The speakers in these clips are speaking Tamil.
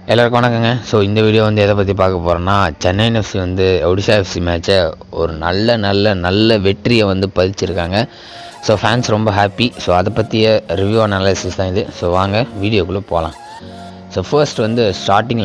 எல்லாருக்கும் வணக்கங்க. ஸோ இந்த வீடியோ வந்து எதை பற்றி பார்க்க போகிறோன்னா, சென்னை எஃப்சி வந்து ஒடிஷா எஃப்சி மேட்சை ஒரு நல்ல வெற்றியை வந்து பதிச்சிருக்காங்க. ஸோ ஃபேன்ஸ் ரொம்ப ஹாப்பி. ஸோ அதை பற்றிய ரிவ்யூ அனாலிசிஸ் தான் இது. ஸோ வாங்க வீடியோக்குள்ளே போகலாம். ஸோ ஃபர்ஸ்ட் வந்து ஸ்டார்டிங்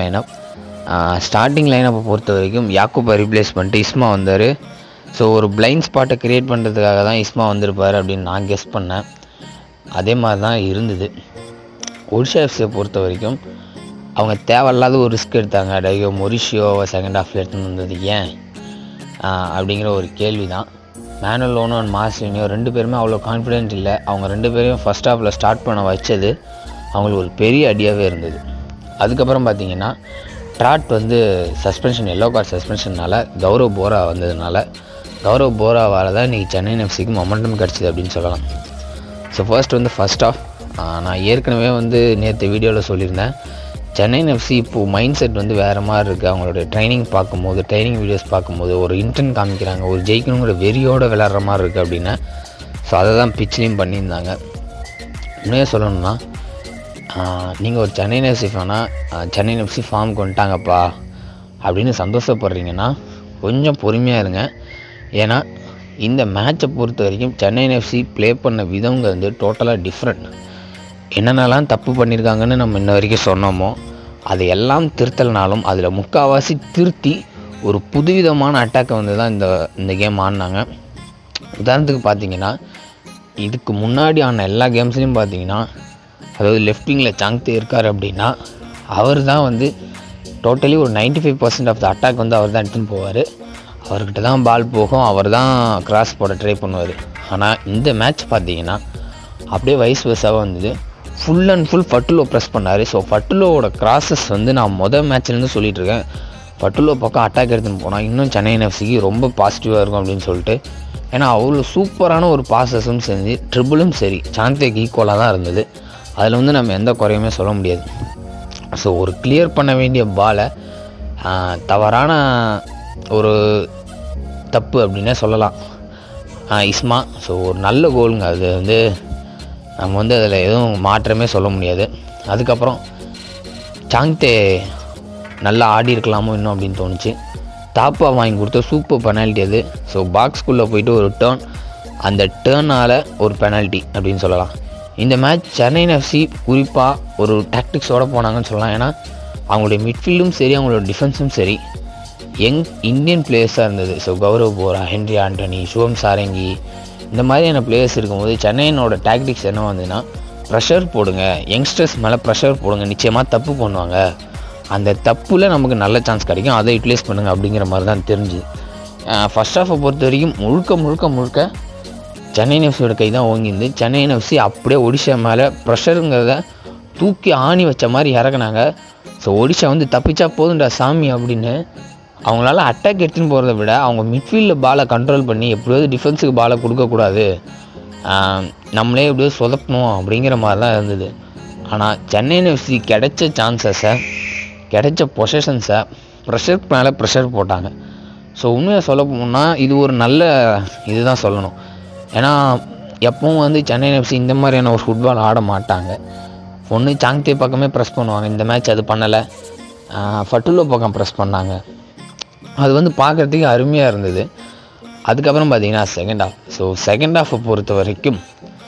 லைனப்பை பொறுத்த வரைக்கும் யாக்கூப்பை ரீப்ளேஸ் பண்ணிட்டு இஸ்மா வந்தார். ஸோ ஒரு பிளைண்ட் ஸ்பாட்டை க்ரியேட் பண்ணுறதுக்காக தான் இஸ்மா வந்திருப்பார் அப்படின்னு நான் கெஸ் பண்ணேன். அதே மாதிரி தான் இருந்தது. ஒடிஷா எஃப்சியை பொறுத்த வரைக்கும் அவங்க தேவையில்லாத ஒரு ரிஸ்க் எடுத்தாங்க. மொரிஷியோவை செகண்ட் ஹாஃபில் எடுத்துன்னு வந்தது ஏன் அப்படிங்கிற ஒரு கேள்வி தான். மேனுவல் ஓனோ அண்ட் மார்சினியோ ரெண்டு பேருமே அவ்வளோ கான்ஃபிடென்ட் இல்லை. அவங்க ரெண்டு பேரையும் ஃபஸ்ட் ஹாஃபில் ஸ்டார்ட் பண்ண வச்சது அவங்களுக்கு ஒரு பெரிய அடியாகவே இருந்தது. அதுக்கப்புறம் பார்த்திங்கன்னா ட்ராட் வந்து சஸ்பென்ஷன், எல்லோ கார்டு சஸ்பென்ஷனால் கௌரவ் போரா வந்ததுனால கௌரவ் போராவால் தான் இன்றைக்கி சென்னை எஃப்சிக்கு மொமெண்டம் கிடச்சிது அப்படின்னு சொல்லலாம். ஸோ ஃபர்ஸ்ட் ஆஃப் நான் ஏற்கனவே வந்து நேற்று வீடியோவில் சொல்லியிருந்தேன், சென்னை எஃப்சி இப்போது மைண்ட் செட் வந்து வேறு மாதிரி இருக்குது. அவங்களோட ட்ரைனிங் வீடியோஸ் பார்க்கும்போது ஒரு இன்டென்ட் காமிக்கிறாங்க, ஒரு ஜெயிக்கணுங்கிற வெறியோடு விளாட்ற மாதிரி இருக்குது அப்படின்னு. ஸோ அதை தான் பிச்சிலையும் பண்ணியிருந்தாங்க. உண்மையாக சொல்லணும்னா, நீங்கள் ஒரு சென்னை எஃப்சி சென்னை எஃப்சி ஃபார்முக்கு வந்துட்டாங்கப்பா அப்படின்னு சந்தோஷப்படுறீங்கன்னா கொஞ்சம் பொறுமையாக இருங்க. ஏன்னா இந்த மேட்சை பொறுத்த வரைக்கும் சென்னை எஃப்சி ப்ளே பண்ண விதங்க வந்து டோட்டலாக டிஃப்ரெண்ட். என்னென்னலாம் தப்பு பண்ணியிருக்காங்கன்னு நம்ம இன்ன வரைக்கும் சொன்னோமோ அதையெல்லாம் திருத்தலைனாலும் அதில் முக்கால்வாசி திருத்தி ஒரு புதுவிதமான அட்டாக்கை வந்து தான் இந்த கேம் ஆடினாங்க. உதாரணத்துக்கு பார்த்தீங்கன்னா, இதுக்கு முன்னாடி ஆன எல்லா கேம்ஸ்லையும் பார்த்தீங்கன்னா, அதாவது லெஃப்ட் விங்கில் சாங்தே இருக்கார் அப்படின்னா அவர் தான் வந்து டோட்டலி ஒரு 95% ஆஃப் த அட்டாக் வந்து அவர் தான் எடுத்துன்னு போவார். அவர்கிட்ட தான் பால் போகும், அவர் தான் கிராஸ் போட ட்ரை பண்ணுவார். ஆனால் இந்த மேட்ச் பார்த்தீங்கன்னா அப்படியே வைஸ் வெர்சாவாக வந்தது. Full and full Fatkhullo press பண்ணார். ஸோ ஃபட்டுலோவோட கிராஸஸ் வந்து நான் மேட்ச்லேருந்து சொல்லிகிட்ருக்கேன், ஃபட்டுலோ பக்கம் அட்டாக் எடுத்துன்னு போனால் இன்னும் சென்னை எஃப்சிக்கு ரொம்ப பாசிட்டிவாக இருக்கும் அப்படின்னு சொல்லிட்டு. ஏன்னா அவ்வளோ சூப்பரான ஒரு பாசஸும் செஞ்சு ட்ரிபிளும் சரி சாந்தேக்கு ஈக்குவலாக தான் இருந்தது. அதில் வந்து நம்ம எந்த குறையுமே சொல்ல முடியாது. ஸோ ஒரு கிளியர் பண்ண வேண்டிய பாலை தவறான ஒரு தப்பு அப்படின்னே சொல்லலாம் இஸ்மா. ஸோ ஒரு நல்ல கோலுங்க, அது வந்து நம்ம வந்து அதில் எதுவும் மாற்றமே சொல்ல முடியாது. அதுக்கப்புறம் சாங்தே நல்லா ஆடி இருக்கலாமோ இன்னும் அப்படின்னு தோணுச்சு. தாப்பா வாங்கி கொடுத்த சூப்பர் பெனால்ட்டி அது. ஸோ பாக்ஸ்குள்ளே போயிட்டு ஒரு டேர்ன், அந்த டேர்னால் ஒரு பெனால்ட்டி அப்படின்னு சொல்லலாம். இந்த மேட்ச் சென்னை எஃப்சி குறிப்பாக ஒரு டாக்டிக்ஸோடு போனாங்கன்னு சொல்லலாம். ஏன்னா அவங்களுடைய மிட்ஃபீல்டும் சரி அவங்களோட டிஃபென்ஸும் சரி இந்தியன் பிளேயர்ஸாக இருந்தது. So Gaurav Bora, Henry Antony, Suvam Sarangi, இந்த மாதிரியான பிளேயர்ஸ் இருக்கும்போது சென்னையினோட டாக்டிக்ஸ் என்ன வந்ததுன்னா, ப்ரெஷர் போடுங்க, யங்ஸ்டர்ஸ் மேலே ப்ரெஷர் போடுங்க, நிச்சயமாக தப்பு பண்ணுவாங்க, அந்த தப்பில் நமக்கு நல்ல சான்ஸ் கிடைக்கும், அதை யூட்டிலைஸ் பண்ணுங்கள் அப்படிங்கிற மாதிரி தான் தெரிஞ்சு. ஃபர்ஸ்ட் ஹாஃபை பொறுத்த வரைக்கும் முழுக்க சென்னை எஃப்சியோட கை தான் ஓங்கிருந்து. சென்னை எஃப்சி அப்படியே ஒடிஷா மேலே ப்ரெஷருங்கிறத தூக்கி ஆணி வச்ச மாதிரி இறக்குனாங்க. ஸோ ஒடிஷா வந்து தப்பிச்சா போதுண்டா சாமி அப்படின்னு அவங்களால அட்டாக் எடுத்துன்னு போகிறத விட அவங்க மிட்ஃபீல்டில் பாலை கண்ட்ரோல் பண்ணி எப்படியாவது டிஃபென்ஸுக்கு பாலை கொடுக்கக்கூடாது, நம்மளே எப்படியோ சொதப்பணும் அப்படிங்கிற மாதிரி தான் இருந்தது. ஆனால் சென்னை எஃப்சி கிடைச்ச சான்சஸை, கிடைச்ச பொசிஷன்ஸை ப்ரெஷருக்கு மேலே ப்ரெஷர் போட்டாங்க. ஸோ உண்மையாக சொல்ல போனால் இது ஒரு நல்ல இது தான் சொல்லணும். ஏன்னா எப்பவும் வந்து சென்னை எஃப்சி இந்த மாதிரியான ஒரு ஃபுட்பால் ஆட மாட்டாங்க. ஒன்று சாங்தே பக்கமே ப்ரெஸ் பண்ணுவாங்க, இந்த மேட்ச் அது பண்ணலை. ஃபட்டுலோ பக்கம் ப்ரெஸ் பண்ணாங்க, அது வந்து பார்க்குறதுக்கு அருமையாக இருந்தது. அதுக்கப்புறம் பார்த்திங்கன்னா செகண்ட் ஹாஃப். ஸோ செகண்ட் ஹாஃபை பொறுத்த வரைக்கும்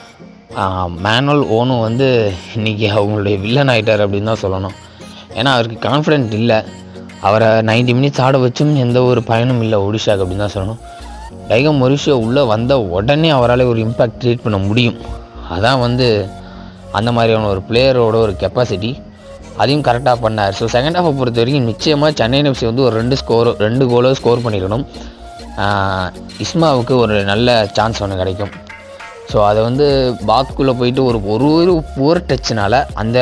மேனுவல் ஓனோ வந்து இன்றைக்கி அவங்களுடைய வில்லன் ஆகிட்டார் அப்படின்னு தான் சொல்லணும். ஏன்னா அவருக்கு கான்ஃபிடென்ட் இல்லை. அவரை 90 மினிட்ஸ் ஆட வச்சும் எந்த ஒரு பயனும் இல்லை ஒடிஷாவுக்கு அப்படின்னு தான் சொல்லணும். மொரிஷியோ உள்ளே வந்த உடனே அவரால் ஒரு இம்பேக்ட் க்ரியேட் பண்ண முடியும். அதான் வந்து அந்த மாதிரியான ஒரு பிளேயரோட ஒரு கெப்பாசிட்டி, அதையும் கரெக்டாக பண்ணார். ஸோ செகண்ட் ஹாஃபை பொறுத்த வரைக்கும் நிச்சயமாக சென்னை எஃப்சி வந்து ஒரு 2 கோலோ ஸ்கோர் பண்ணிடணும். இஸ்மாவுக்கு ஒரு நல்ல சான்ஸ் ஒன்று கிடைக்கும். ஸோ அதை வந்து பாக்ஸ்குள்ளே போயிட்டு ஒரு புவர் டச்சுனால் அந்த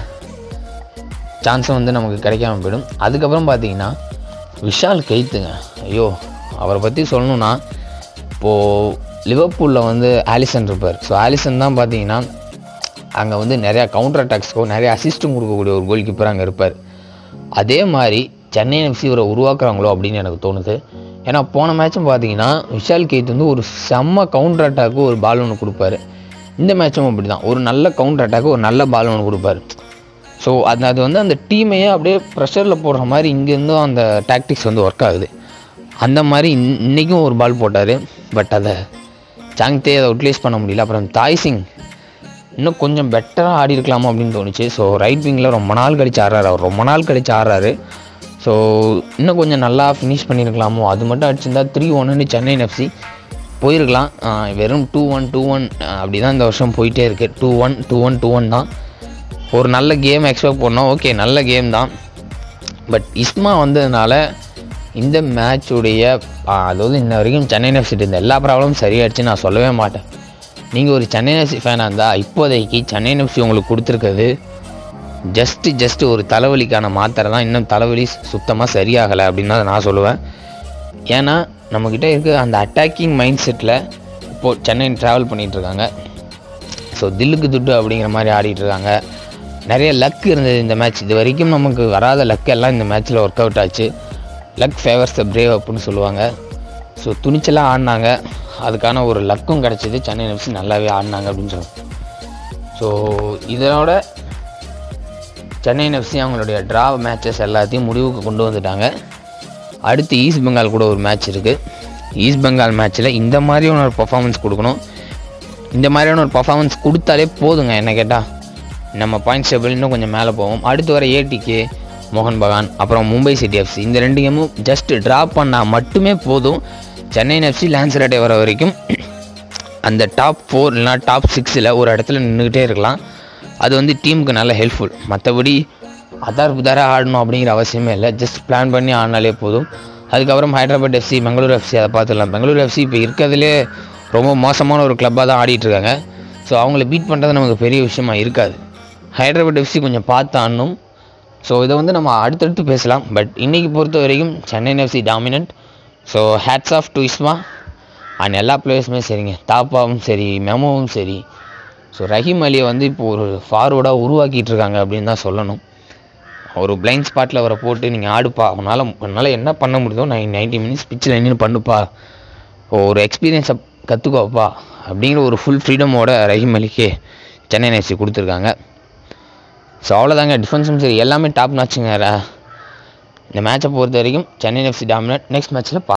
சான்ஸை வந்து நமக்கு கிடைக்காம போயிடும். அதுக்கப்புறம் பார்த்தீங்கன்னா விஷால் கைத்துங்க, ஐயோ அவரை பற்றி சொல்லணுன்னா, இப்போது லிவர்பூலில் வந்து ஆலிசன் இருப்பார். ஸோ ஆலிசன் தான் பார்த்தீங்கன்னா அங்கே வந்து நிறையா கவுண்டர் அட்டாக்ஸ்க்கோ நிறைய அசிஸ்ட்டும் கொடுக்கக்கூடிய ஒரு கோல் கீப்பர் அங்கே இருப்பார். அதே மாதிரி சென்னை எஃப்சி இவரை உருவாக்குறாங்களோ அப்படின்னு எனக்கு தோணுது. ஏன்னா போன மேட்சும் பார்த்தீங்கன்னா விஷால் கைத் வந்து ஒரு செம்ம கவுண்டர் அட்டாக்கு ஒரு பால் ஒன்று கொடுப்பாரு. இந்த மேட்சும் அப்படி தான், ஒரு நல்ல கவுண்டர் அட்டாக்கு ஒரு நல்ல பால் ஒன்று கொடுப்பாரு. ஸோ அது வந்து அந்த டீமையே அப்படியே ப்ரெஷரில் போடுற மாதிரி இங்கேருந்தும் அந்த டாக்டிக்ஸ் வந்து ஒர்க் ஆகுது. அந்த மாதிரி இன்றைக்கும் ஒரு பால் போட்டார். பட் அதை சாங்தே அதை யூட்டிலைஸ் பண்ண முடியல. அப்புறம் தாய்சிங் இன்னும் கொஞ்சம் பெட்டராக ஆடி இருக்கலாமா அப்படின்னு தோணுச்சு. ஸோ ரைட் விங்கில் ரொம்ப நாள் கழிச்சு ஆடுறாரு. ஸோ இன்னும் கொஞ்சம் நல்லா ஃபினிஷ் பண்ணியிருக்கலாமோ. அது மட்டும் அடிச்சிருந்தா 3-1 சென்னை எஃப்சி போயிருக்கலாம். வெறும் 2-1 அப்படி தான் இந்த வருஷம் போயிட்டே இருக்குது. 2-1 தான். ஒரு நல்ல கேம் எக்ஸ்பெக்ட் பண்ணோம். ஓகே, நல்ல கேம் தான். பட் இஸ்மா வந்ததுனால இந்த மேட்சுடைய அதாவது இன்ன வரைக்கும் சென்னை எஃப்சி இருந்த எல்லா ப்ராப்ளமும் சரியாயிடுச்சு நான் சொல்லவே மாட்டேன். நீங்கள் ஒரு சென்னை எஃப்சி ஃபேனாக இருந்தால் இப்போதைக்கு சென்னை எஃப்சி உங்களுக்கு கொடுத்துருக்கிறது ஜஸ்ட்டு ஒரு தலைவலிக்கான மாத்திரை தான். இன்னும் தலைவலி சுத்தமாக சரியாகலை அப்படின்னு தான் நான் சொல்லுவேன். ஏன்னா நம்மக்கிட்ட இருக்க அந்த அட்டாக்கிங் மைண்ட் செட்டில் இப்போது சென்னை ட்ராவல் பண்ணிகிட்ருக்காங்க. ஸோ தில்லுக்கு துட்டு அப்படிங்கிற மாதிரி ஆடிட்டுருக்காங்க. நிறைய லக் இருந்தது இந்த மேட்ச். இது வரைக்கும் நமக்கு வராத லக் எல்லாம் இந்த மேட்ச்சில் ஒர்க் அவுட் ஆச்சு. லக் ஃபேவர்ஸ் த பிரேவ் அப்படின்னு சொல்லுவாங்க. ஸோ துணிச்சலாக ஆடினாங்க. அதுக்கான ஒரு லக்கும் கிடச்சிது. சென்னை எஃப்சி நல்லாவே ஆடினாங்க அப்படின்னு சொல்லுவாங்க. ஸோ இதோட சென்னை எஃப்சி அவங்களுடைய ட்ரா மேட்சஸ் எல்லாத்தையும் முடிவுக்கு கொண்டு வந்துட்டாங்க. அடுத்து ஈஸ்ட் பெங்கால் கூட ஒரு மேட்ச் இருக்குது. ஈஸ்ட் பெங்கால் மேட்ச்சில் இந்த மாதிரியான ஒரு பர்ஃபார்மன்ஸ் கொடுக்கணும். இந்த மாதிரியான ஒரு பர்ஃபார்மன்ஸ் கொடுத்தாலே போதுங்க. என்ன கேட்டால் நம்ம பாயிண்ட்ஸ் டேபிள் இன்னும் கொஞ்சம் மேலே போவோம். அடுத்து வர ஏடிகே, மோகன் பகான், அப்புறம் மும்பை சிட்டி எஃப்சி இந்த 2 கேமும் ஜஸ்ட் ட்ராப் பண்ணால் மட்டுமே போதும். சென்னை எஃப்சி லான்சரேட்டை வர வரைக்கும் அந்த டாப் 4 இல்லைனா டாப் 6 ஒரு இடத்துல நின்றுக்கிட்டே இருக்கலாம். அது வந்து டீமுக்கு நல்ல ஹெல்ப்ஃபுல். மற்றபடி புதாராக ஆடணும் அப்படிங்கிற அவசியமே இல்லை. ஜஸ்ட் பிளான் பண்ணி ஆடினாலே போதும். அதுக்கப்புறம் ஹைதராபாத் எஃப்சி, பெங்களூரு எஃப்சி அதை பார்த்துடலாம். பெங்களூரு எஃப்சி இப்போ இருக்கிறதுலே ரொம்ப மோசமான ஒரு கிளப்பாக தான் ஆடிட்டுருக்காங்க. ஸோ அவங்கள பீட் பண்ணுறது நமக்கு பெரிய விஷயமா இருக்காது. ஹைதராபாத் எஃப்சி கொஞ்சம் பார்த்து ஆடணும். ஸோ இதை வந்து நம்ம அடுத்தடுத்து பேசலாம். பட் இன்றைக்கி பொறுத்த வரைக்கும் Chennai FC dominant. So hats off to Isma and எல்லா பிளேயர்ஸுமே சரிங்க. தாப்பாவும் சரி, மெமோவும் சரி. ஸோ ரஹீம் அலியை வந்து இப்போ ஒரு ஃபார்வர்டாக உருவாக்கிட்டு இருக்காங்க அப்படின்னு தான் சொல்லணும். ஒரு பிளைண்ட் ஸ்பாட்டில் அவரை போட்டு நீங்கள் ஆடுப்பா, உன்னால் என்ன பண்ண முடியுதோ 90 மினிட்ஸ் பிச்சில் நின்று பண்ணுப்பா, ஒரு எக்ஸ்பீரியன்ஸை கற்றுக்கோப்பா அப்படிங்கிற ஒரு ஃபுல் ஃப்ரீடமோட ரஹீம் அலிக்கு சென்னை எஃப்சி கொடுத்துருக்காங்க. ஸோ அவ்வளோதாங்க. டிஃபென்ஸும் சரி எல்லாமே டாப் நாச்சுங்க. இந்த மேட்சை பொறுத்த வரைக்கும் சென்னை எஃப்சி டாமினேட். நெக்ஸ்ட் மேட்ச்சில்